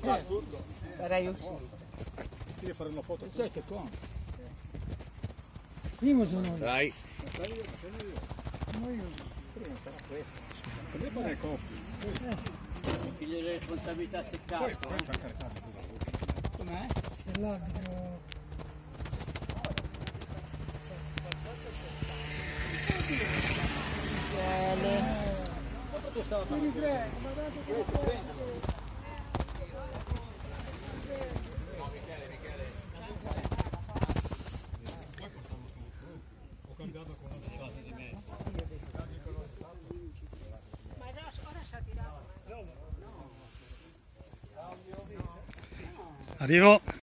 Sarei uscito. Devi fare una foto. Primo sono io. Dai. Per me fare coppie. Figlio delle responsabilità se casco. Com'è? È l'arbitro. Ho cambiato con una strada di me. Ma ora si è tirato. Arrivo.